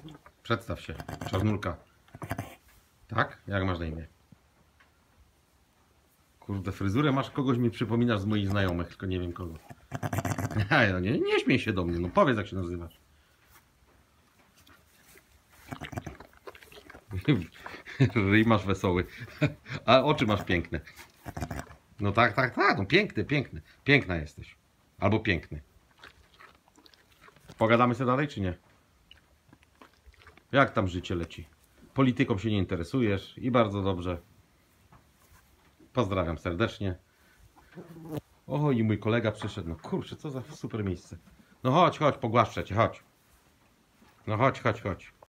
Przedstaw się, czarnulka. Tak? Jak masz na imię? Kurde, fryzurę masz, kogoś mi przypominasz z moich znajomych, tylko nie wiem kogo. No nie śmiej się do mnie, no powiedz jak się nazywasz. Ryj masz wesoły, a oczy masz piękne. No tak, no piękny, piękny. Piękna jesteś. Albo piękny. Pogadamy sobie dalej, czy nie? Jak tam życie leci? Polityką się nie interesujesz i bardzo dobrze. Pozdrawiam serdecznie. O, i mój kolega przyszedł. No kurczę, co za super miejsce. No chodź, pogłaszczę cię, chodź. No chodź.